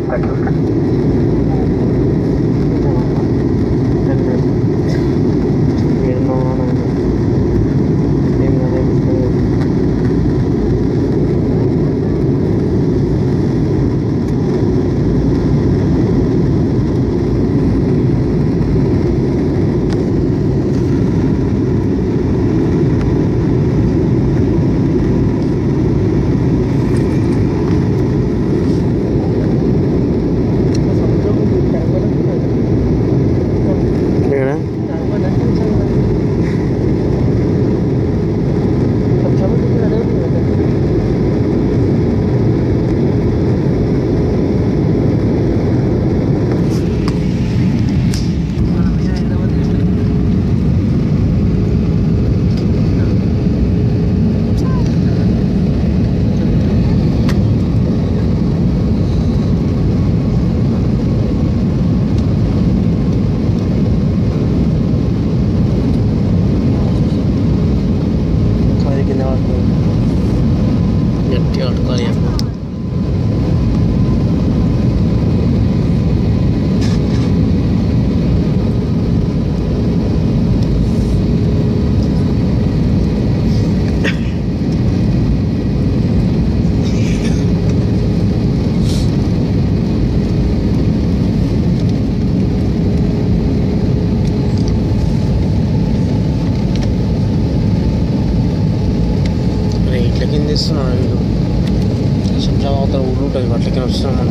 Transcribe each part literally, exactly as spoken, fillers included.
వస్తున్నాడు వీడు శంషాబాద్ ఊళ్ళు ఉంటుంది అట్లకి వస్తున్నాం మనం.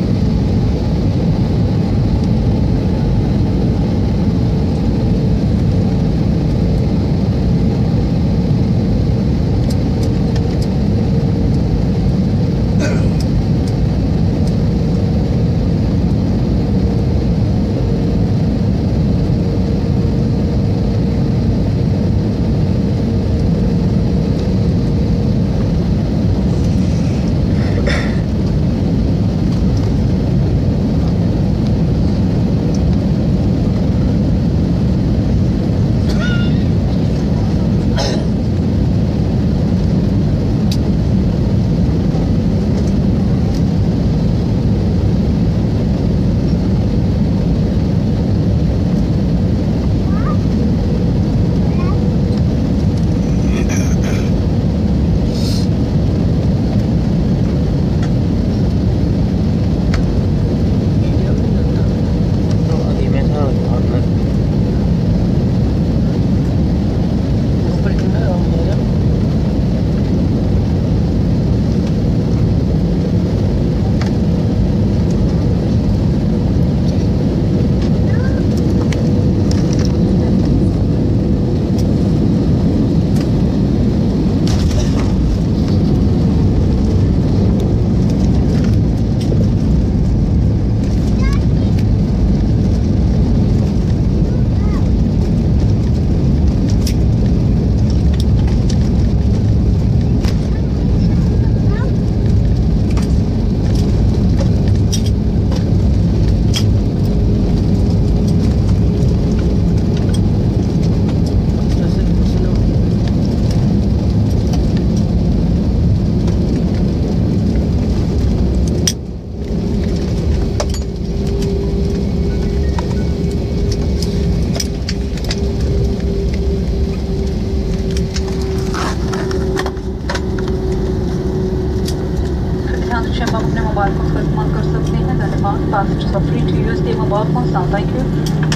आप अपने मोबाइल फोन का इस्तेमाल कर सकते हैं. धन्यवाद. Passengers are free to use their mobile phones now. Thank you.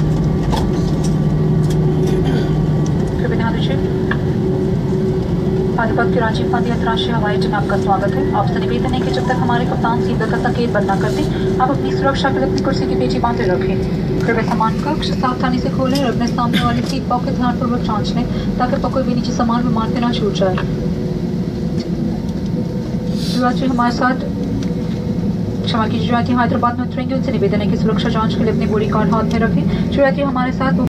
कृपया ध्यान दीजिए. पानीपत कराची फंदी अंतर्राष्ट्रीय हवाई अड्डे में आपका स्वागत है. आपसे निवेदन है कि जब तक हमारे कप्तान सीधा का संकेत बंद न कर दें, आप अपनी सुरक्षा के लिए अपनी कुर्सी की पेची बांधे रखें. कृपया सामान कक्ष सावधानी से खोलें और अपने सामने वाली सीट पॉकेट ध्यानपूर्वक जांच लें ताकि कोई भी नीचे सामान में मारते ना छूट जाए. जो हमारे साथ क्षमा कीजिए, जो हैदराबाद में उतरेंगे उनसे निवेदन है कि सुरक्षा जांच के लिए अपनी बोर्डिंग कार्ड हाथ में रखें. जो हमारे साथ